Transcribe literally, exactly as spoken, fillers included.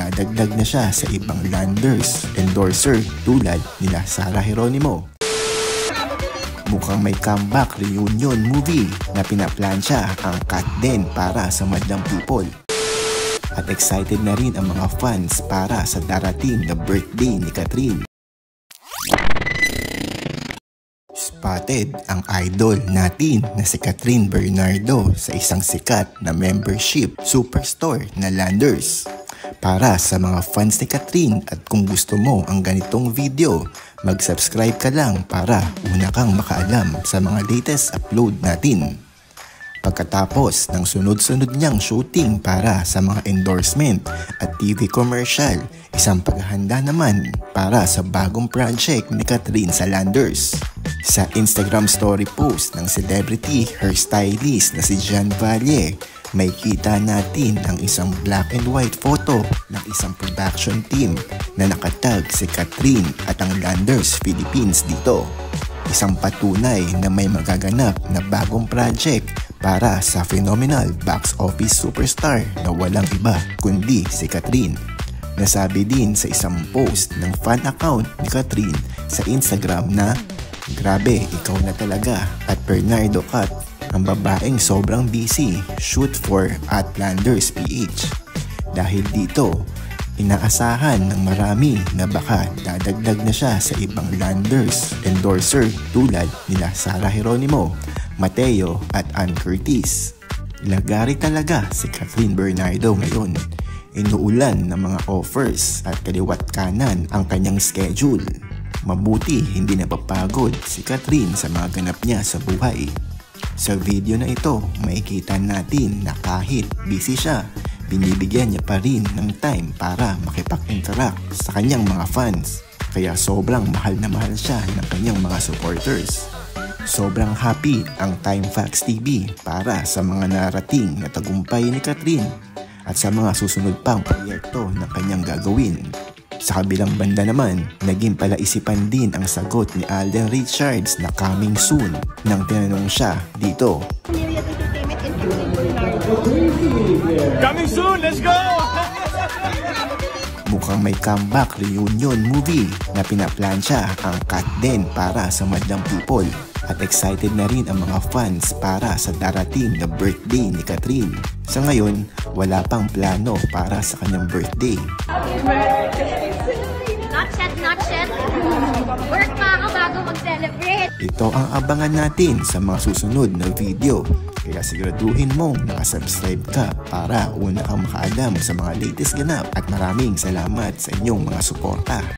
dadagdag na siya sa ibang landers, endorser tulad nila Sarah Geronimo. Mukhang may comeback reunion movie na pinaplansya ang Kathryn para sa madlang people. At excited na rin ang mga fans para sa darating na birthday ni Kathryn. Spotted ang idol natin na si Kathryn Bernardo sa isang sikat na membership superstore na Landers. Para sa mga fans ni Kathryn at kung gusto mo ang ganitong video, mag-subscribe ka lang para una kang makaalam sa mga latest upload natin. Pagkatapos ng sunod-sunod niyang shooting para sa mga endorsement at T V commercial, isang paghahanda naman para sa bagong project ni Kathryn sa Landers. Sa Instagram story post ng celebrity hairstylist na si John Valle, may kita natin ang isang black and white photo ng isang production team na nakatag si Kathryn at ang Landers Philippines dito. Isang patunay na may magaganap na bagong project para sa phenomenal box office superstar na walang iba kundi si Kathryn. Nasabi din sa isang post ng fan account ni Kathryn sa Instagram na grabe, ikaw na talaga at Bernardo cut ang babaeng sobrang busy, shoot for at Landers P H. Dahil dito, inaasahan ng marami na baka dadagdag na siya sa ibang Landers endorser tulad nila Sarah Geronimo, Mateo at Ann Curtis. Lagari talaga si Kathryn Bernardo ngayon. Inuulan ng mga offers at kaliwat kanan ang kanyang schedule. Mabuti hindi napapagod si Kathryn sa mga ganap niya sa buhay. Sa video na ito, makikita natin na kahit busy siya, binibigyan niya pa rin ng time para makipag-interact sa kanyang mga fans. Kaya sobrang mahal na mahal siya ng kanyang mga supporters. Sobrang happy ang Time Facts T V para sa mga narating na tagumpay ni Kathryn at sa mga susunod pang proyekto na kanyang gagawin. Sa kabilang banda naman, naging palaisipan din ang sagot ni Alden Richards na coming soon nang tinanong siya dito. Coming soon, let's go! Mukhang may comeback reunion movie na pinaplansya ang Kathryn para sa madlang people. At excited na rin ang mga fans para sa darating na birthday ni Kathryn. Sa ngayon, wala pang plano para sa kanyang birthday. Not yet, not yet. Work pa ako bago mag-celebrate. Ito ang abangan natin sa mga susunod na video. Kaya siguraduhin mong nakasubscribe ka para una kang makaalam sa mga latest ganap. At maraming salamat sa inyong mga suporta.